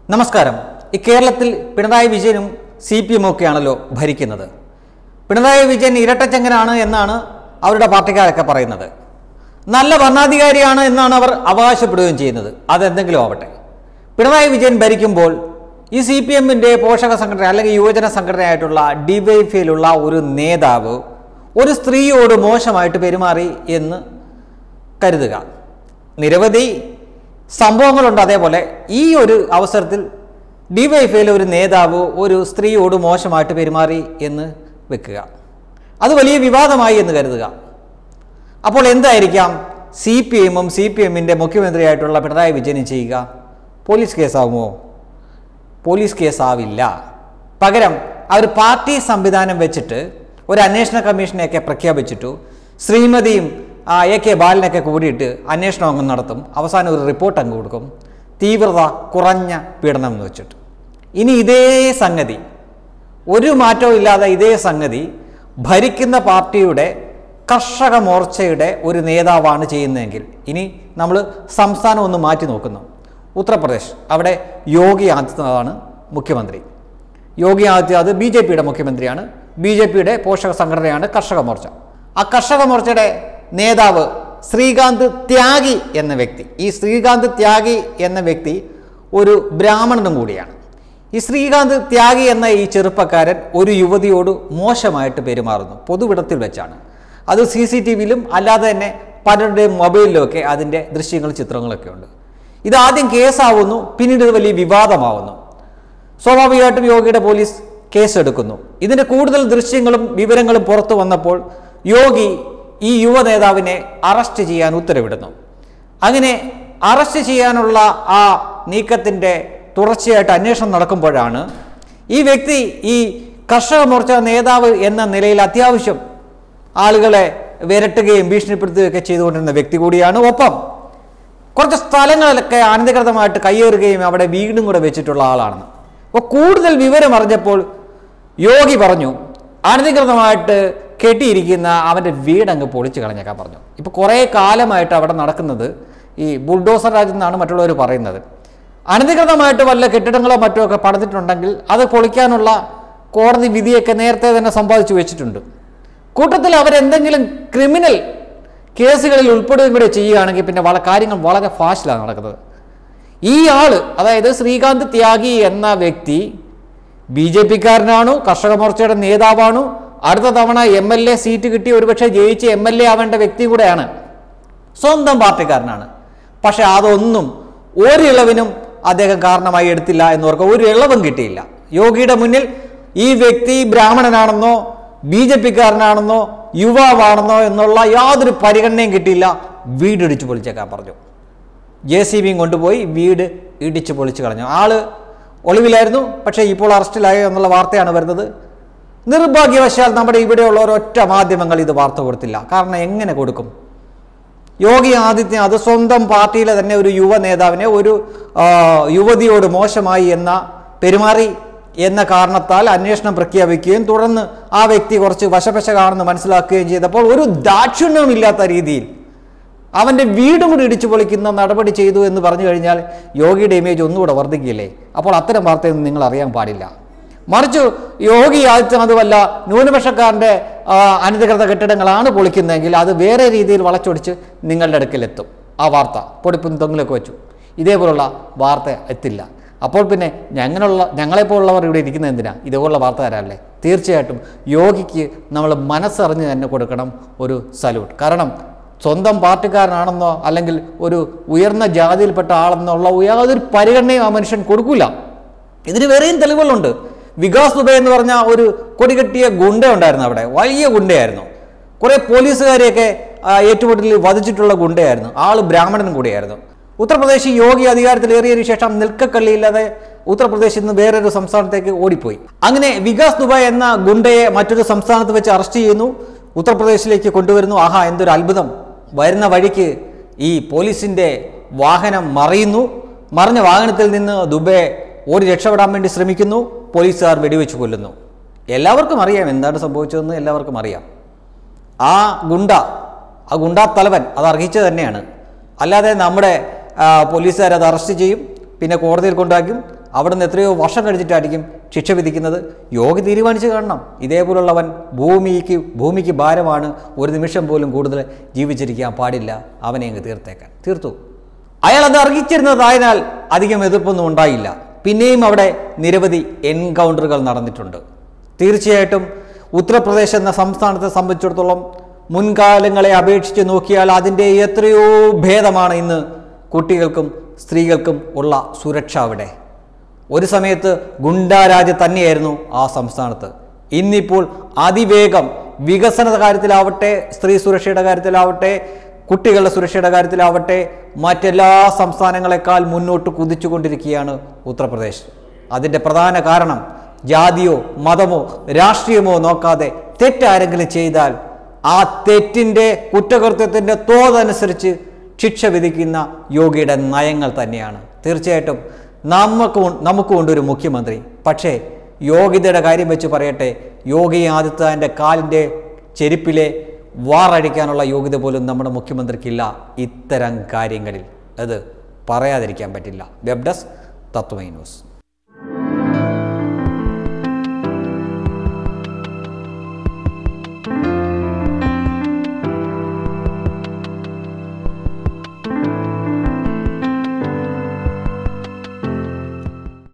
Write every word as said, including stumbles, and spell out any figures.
നമസ്കാരം. ഈ കേരളത്തിൽ പിണറായി വിജയനും സി പി എം ഒക്കെയാണല്ലോ ഭരിക്കുന്നത്. പിണറായി വിജയൻ ഇരട്ടച്ചങ്കനാണ് എന്നാണ് അവരുടെ പാർട്ടിക്കാരൊക്കെ പറയുന്നത്. നല്ല ഭരണാധികാരിയാണ് എന്നാണ് അവർ അവകാശപ്പെടുകയും ചെയ്യുന്നത്. അതെന്തെങ്കിലും ആവട്ടെ, പിണറായി വിജയൻ ഭരിക്കുമ്പോൾ ഈ സി പി എമ്മിൻ്റെ പോഷക സംഘടന അല്ലെങ്കിൽ യുവജന സംഘടനയായിട്ടുള്ള ഡിവൈഎഫ്ഐയിലുള്ള ഒരു നേതാവ് ഒരു സ്ത്രീയോട് മോശമായിട്ട് പെരുമാറി എന്ന് കരുതുക. നിരവധി സംഭവങ്ങളുണ്ട്. അതേപോലെ ഈ ഒരു അവസരത്തിൽ ഡിവൈഎഫ്ഐയിലെ ഒരു നേതാവ് ഒരു സ്ത്രീയോട് മോശമായിട്ട് പെരുമാറി എന്ന് വെക്കുക. അത് വലിയ വിവാദമായി എന്ന് കരുതുക. അപ്പോൾ എന്തായിരിക്കാം സി പി എമ്മും സി പി എമ്മിൻ്റെ മുഖ്യമന്ത്രിയായിട്ടുള്ള പിണറായി വിജയനും ചെയ്യുക? പോലീസ് കേസാവുമോ? പോലീസ് കേസാവില്ല. പകരം അവർ പാർട്ടി സംവിധാനം വെച്ചിട്ട് ഒരു അന്വേഷണ കമ്മീഷനെയൊക്കെ പ്രഖ്യാപിച്ചിട്ടു ശ്രീമതിയും എ കെ ബാലനൊക്കെ കൂടിയിട്ട് അന്വേഷണം അങ്ങ് നടത്തും. അവസാനം ഒരു റിപ്പോർട്ട് അങ്ങ് കൊടുക്കും, തീവ്രത കുറഞ്ഞ പീഡനം എന്ന് വെച്ചിട്ട്. ഇനി ഇതേ സംഗതി, ഒരു മാറ്റവും ഇല്ലാതെ ഇതേ സംഗതി ഭരിക്കുന്ന പാർട്ടിയുടെ കർഷക മോർച്ചയുടെ ഒരു നേതാവാണ് ചെയ്യുന്നതെങ്കിൽ, ഇനി നമ്മൾ സംസ്ഥാനം ഒന്ന് മാറ്റി നോക്കുന്നു. ഉത്തർപ്രദേശ്, അവിടെ യോഗി ആദിത്യനാഥാണ് മുഖ്യമന്ത്രി. യോഗി ആദിത്യനാഥ് ബി ജെ പിയുടെ മുഖ്യമന്ത്രിയാണ്. ബി ജെ പിയുടെ പോഷക സംഘടനയാണ് കർഷക മോർച്ച. ആ കർഷക മോർച്ചയുടെ നേതാവ് ശ്രീകാന്ത് ത്യാഗി എന്ന വ്യക്തി, ഈ ശ്രീകാന്ത് ത്യാഗി എന്ന വ്യക്തി ഒരു ബ്രാഹ്മണനും കൂടിയാണ്. ഈ ശ്രീകാന്ത് ത്യാഗി എന്ന ഈ ചെറുപ്പക്കാരൻ ഒരു യുവതിയോട് മോശമായിട്ട് പെരുമാറുന്നു പൊതുവിടത്തിൽ വെച്ചാണ്. അത് സി സി ടി വിയിലും അല്ലാതെ തന്നെ പലരുടെയും മൊബൈലിലുമൊക്കെ അതിൻ്റെ ദൃശ്യങ്ങളും ചിത്രങ്ങളൊക്കെ ഉണ്ട്. ഇതാദ്യം കേസാവുന്നു, പിന്നീട് ഇത് വലിയ വിവാദമാവുന്നു. സ്വാഭാവികമായിട്ടും യോഗിയുടെ പോലീസ് കേസെടുക്കുന്നു. ഇതിൻ്റെ കൂടുതൽ ദൃശ്യങ്ങളും വിവരങ്ങളും പുറത്തു വന്നപ്പോൾ യോഗി ഈ യുവ നേതാവിനെ അറസ്റ്റ് ചെയ്യാൻ ഉത്തരവിടുന്നു. അങ്ങനെ അറസ്റ്റ് ചെയ്യാനുള്ള ആ നീക്കത്തിൻ്റെ തുടർച്ചയായിട്ട് അന്വേഷണം നടക്കുമ്പോഴാണ് ഈ വ്യക്തി ഈ കർഷക മോർച്ച നേതാവ് എന്ന നിലയിൽ അത്യാവശ്യം ആളുകളെ വിരട്ടുകയും ഭീഷണിപ്പെടുത്തുകയൊക്കെ ചെയ്തുകൊണ്ടിരുന്ന വ്യക്തി കൂടിയാണ്. ഒപ്പം കുറച്ച് സ്ഥലങ്ങളിലൊക്കെ അനധികൃതമായിട്ട് കയ്യേറുകയും അവിടെ വീടും കൂടെ വെച്ചിട്ടുള്ള ആളാണ്. അപ്പോൾ കൂടുതൽ വിവരം അറിഞ്ഞപ്പോൾ യോഗി പറഞ്ഞു അനധികൃതമായിട്ട് കെട്ടിയിരിക്കുന്ന അവൻ്റെ വീടങ്ങ് പൊളിച്ച് കളഞ്ഞേക്കാൻ പറഞ്ഞു. ഇപ്പോൾ കുറേ കാലമായിട്ട് അവിടെ നടക്കുന്നത് ഈ ബുൾഡോസർ രാജ് എന്നാണ് മറ്റുള്ളവർ പറയുന്നത്. അനധികൃതമായിട്ട് വല്ല കെട്ടിടങ്ങളോ മറ്റോ ഒക്കെ പണിതിട്ടുണ്ടെങ്കിൽ അത് പൊളിക്കാനുള്ള കോടതി വിധിയൊക്കെ നേരത്തെ തന്നെ സമ്പാദിച്ചു വെച്ചിട്ടുണ്ട്. കൂട്ടത്തിൽ അവരെന്തെങ്കിലും ക്രിമിനൽ കേസുകളിൽ ഉൾപ്പെടുകയും കൂടെ ചെയ്യുകയാണെങ്കിൽ പിന്നെ വള കാര്യങ്ങൾ വളരെ ഫാസ്റ്റിലാണ് നടക്കുന്നത്. ഈ ആള്, അതായത് ശ്രീകാന്ത് ത്യാഗി എന്ന വ്യക്തി ബി ജെ പിക്കാരനാണു, കർഷക മോർച്ചയുടെ നേതാവാണു, അടുത്ത തവണ എം എൽ എ സീറ്റ് കിട്ടി ഒരുപക്ഷെ ജയിച്ച് എം എൽ എ ആവേണ്ട വ്യക്തി കൂടെയാണ്, സ്വന്തം പാർട്ടിക്കാരനാണ്. പക്ഷെ അതൊന്നും ഒരിളവിനും അദ്ദേഹം കാരണമായി എടുത്തില്ല എന്നവർക്ക് ഒരു ഇളവും കിട്ടിയില്ല. യോഗിയുടെ മുന്നിൽ ഈ വ്യക്തി ബ്രാഹ്മണനാണെന്നോ ബി ജെ പിക്കാരനാണെന്നോ യുവാവാണെന്നോ എന്നുള്ള യാതൊരു പരിഗണനയും കിട്ടിയില്ല. വീട് ഇടിച്ചു പൊളിച്ചേക്കാൻ പറഞ്ഞു. ജെ സി ബിയും കൊണ്ടുപോയി വീട് ഇടിച്ചു പൊളിച്ചു കളഞ്ഞു. ആള് ഒളിവിലായിരുന്നു, പക്ഷേ ഇപ്പോൾ അറസ്റ്റിലായോ എന്നുള്ള വാർത്തയാണ് വരുന്നത്. നിർഭാഗ്യവശാൽ നമ്മുടെ ഇവിടെയുള്ള ഒരൊറ്റ മാധ്യമങ്ങൾ ഇത് വാർത്ത കൊടുത്തില്ല. കാരണം എങ്ങനെ കൊടുക്കും? യോഗി ആദിത്യനാഥ് സ്വന്തം പാർട്ടിയിലെ തന്നെ ഒരു യുവ നേതാവിനെ ഒരു യുവതിയോട് മോശമായി എന്ന പെരുമാറി എന്ന കാരണത്താൽ അന്വേഷണം പ്രഖ്യാപിക്കുകയും തുടർന്ന് ആ വ്യക്തി കുറച്ച് വശപശകാണെന്ന് മനസ്സിലാക്കുകയും ചെയ്തപ്പോൾ ഒരു ദാക്ഷിണ്യമില്ലാത്ത രീതിയിൽ അവൻ്റെ വീടും കൂടി ഇടിച്ചു പൊളിക്കുന്ന നടപടി ചെയ്തു എന്ന് പറഞ്ഞു കഴിഞ്ഞാൽ യോഗിയുടെ ഇമേജ് ഒന്നുകൂടെ വർദ്ധിക്കില്ലേ? അപ്പോൾ അത്തരം വാർത്തയൊന്നും നിങ്ങൾ അറിയാൻ പാടില്ല. മറിച്ച് യോഗി ആദിത്യനാഥ് വല്ല ന്യൂനപക്ഷക്കാരൻ്റെ അനധികൃത കെട്ടിടങ്ങളാണ് പൊളിക്കുന്നതെങ്കിൽ അത് വേറെ രീതിയിൽ വളച്ചൊടിച്ച് നിങ്ങളുടെ അടുക്കലെത്തും. ആ വാർത്ത പൊടിപ്പും തൊങ്ങിലൊക്കെ വെച്ചു ഇതേപോലുള്ള വാർത്ത എത്തില്ല. അപ്പോൾ പിന്നെ ഞങ്ങളുള്ള ഞങ്ങളെപ്പോലുള്ളവർ ഇവിടെ ഇരിക്കുന്നത് എന്തിനാ? ഇതേപോലുള്ള വാർത്ത തരാല്ലേ? തീർച്ചയായിട്ടും യോഗിക്ക് നമ്മൾ മനസ്സറിഞ്ഞ് തന്നെ കൊടുക്കണം ഒരു സല്യൂട്ട്. കാരണം സ്വന്തം പാർട്ടിക്കാരനാണെന്നോ അല്ലെങ്കിൽ ഒരു ഉയർന്ന ജാതിയിൽപ്പെട്ട ആളെന്നുള്ള യാതൊരു പരിഗണനയും ആ മനുഷ്യൻ കൊടുക്കില്ല. ഇതിന് വേറെയും തെളിവുകളുണ്ട്. വികാസ് ദുബെ എന്ന് പറഞ്ഞ ഒരു കൊടികെട്ടിയ ഗുണ്ട ഉണ്ടായിരുന്നു, അവിടെ വലിയ ഗുണ്ടയായിരുന്നു. കുറേ പോലീസുകാരെയൊക്കെ ഏറ്റുമുട്ടലിൽ വധിച്ചിട്ടുള്ള ഗുണ്ടയായിരുന്നു. ആൾ ബ്രാഹ്മണനും കൂടിയായിരുന്നു. ഉത്തർപ്രദേശ് യോഗി അധികാരത്തിലേറിയതിനു ശേഷം നിൽക്കക്കള്ളിയില്ലാതെ ഉത്തർപ്രദേശിൽ നിന്ന് വേറൊരു സംസ്ഥാനത്തേക്ക് ഓടിപ്പോയി. അങ്ങനെ വികാസ് ദുബെ എന്ന ഗുണ്ടയെ മറ്റൊരു സംസ്ഥാനത്ത് വെച്ച് അറസ്റ്റ് ചെയ്യുന്നു, ഉത്തർപ്രദേശിലേക്ക് കൊണ്ടുവരുന്നു. ആഹാ, എന്തൊരു അത്ഭുതം! വരുന്ന വഴിക്ക് ഈ പോലീസിൻ്റെ വാഹനം മറിയുന്നു. മറിഞ്ഞ വാഹനത്തിൽ നിന്ന് ദുബെ ഓടി രക്ഷപ്പെടാൻ വേണ്ടി ശ്രമിക്കുന്നു. പോലീസുകാർ വെടിവെച്ച് കൊല്ലുന്നു. എല്ലാവർക്കും അറിയാം എന്താണ് സംഭവിച്ചതെന്ന്, എല്ലാവർക്കും അറിയാം. ആ ഗുണ്ട, ആ ഗുണ്ടാ തലവൻ അത് അർഹിച്ചത് തന്നെയാണ്. അല്ലാതെ നമ്മുടെ പോലീസുകാർ അത് അറസ്റ്റ് ചെയ്യും, പിന്നെ കോടതിയിൽ കൊണ്ടാക്കും, അവിടുന്ന് എത്രയോ വർഷം കഴിച്ചിട്ടായിരിക്കും ശിക്ഷ വിധിക്കുന്നത്. യോഗി തീരുമാനിച്ച് കാണണം, ഇതേപോലുള്ളവൻ ഭൂമിക്ക് ഭൂമിക്ക് ഭാരമാണ്, ഒരു നിമിഷം പോലും കൂടുതൽ ജീവിച്ചിരിക്കാൻ പാടില്ല, അവനെ അങ്ങ് തീർത്തേക്കാൻ. തീർത്തു. അയാൾ അത് അർഹിച്ചിരുന്നതായതിനാൽ അധികം എതിർപ്പൊന്നും ഉണ്ടായില്ല. പിന്നെയും അവിടെ നിരവധി എൻകൗണ്ടറുകൾ നടന്നിട്ടുണ്ട്. തീർച്ചയായിട്ടും ഉത്തർപ്രദേശ് എന്ന സംസ്ഥാനത്തെ സംബന്ധിച്ചിടത്തോളം മുൻകാലങ്ങളെ അപേക്ഷിച്ച് നോക്കിയാൽ അതിൻ്റെ എത്രയോ ഭേദമാണ് ഇന്ന് കുട്ടികൾക്കും സ്ത്രീകൾക്കും ഉള്ള സുരക്ഷ. അവിടെ ഒരു സമയത്ത് ഗുണ്ടാരാജ് തന്നെയായിരുന്നു ആ സംസ്ഥാനത്ത്. ഇന്നിപ്പോൾ അതിവേഗം വികസന കാര്യത്തിലാവട്ടെ, സ്ത്രീ സുരക്ഷയുടെ കാര്യത്തിലാവട്ടെ, കുട്ടികളുടെ സുരക്ഷയുടെ കാര്യത്തിലാവട്ടെ, മറ്റെല്ലാ സംസ്ഥാനങ്ങളെക്കാൾ മുന്നോട്ട് കുതിച്ചുകൊണ്ടിരിക്കുകയാണ് ഉത്തർപ്രദേശ്. അതിൻ്റെ പ്രധാന കാരണം ജാതിയോ മതമോ രാഷ്ട്രീയമോ നോക്കാതെ തെറ്റാരെങ്കിലും ചെയ്താൽ ആ തെറ്റിൻ്റെ കുറ്റകൃത്യത്തിൻ്റെ തോതനുസരിച്ച് ശിക്ഷ വിധിക്കുന്ന യോഗിയുടെ നയങ്ങൾ തന്നെയാണ്. തീർച്ചയായിട്ടും നമുക്ക് നമുക്കുണ്ടൊരു മുഖ്യമന്ത്രി. പക്ഷേ യോഗ്യതയുടെ കാര്യം വെച്ച് പറയട്ടെ, യോഗി ആദിത്യനാഥിൻ്റെ കാലിൻ്റെ ചെരുപ്പിലെ വാറഴിക്കാനുള്ള യോഗ്യത പോലും നമ്മുടെ മുഖ്യമന്ത്രിക്കില്ല. ഇത്തരം കാര്യങ്ങളിൽ അത് പറയാതിരിക്കാൻ പറ്റില്ല. Web desk Tatwamayi news.